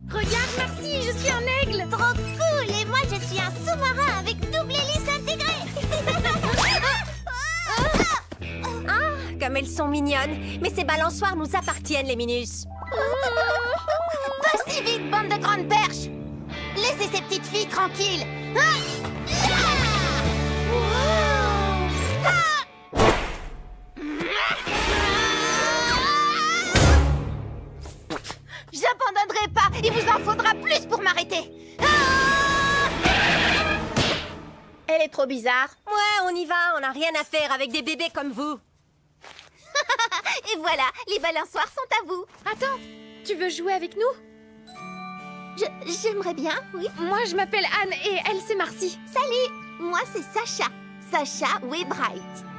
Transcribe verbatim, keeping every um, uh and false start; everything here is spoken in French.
Regarde, Marcy, je suis un aigle. Trop cool. Et moi, je suis un sous-marin avec double hélice intégrée. Ah, comme elles sont mignonnes. Mais ces balançoires nous appartiennent, les Minus. Pas si vite, bande de grandes perches. Laissez ces petites filles tranquilles. Ah! Ah! J'abandonnerai pas. Il vous en faudra plus pour m'arrêter. Ah! Elle est trop bizarre. Ouais, on y va. On n'a rien à faire avec des bébés comme vous. Et voilà, les balançoires sont à vous. Attends, tu veux jouer avec nous? Je- J'aimerais bien, oui. Moi, je m'appelle Anne et elle, c'est Marcy. Salut, moi c'est Sacha. Sacha Webright.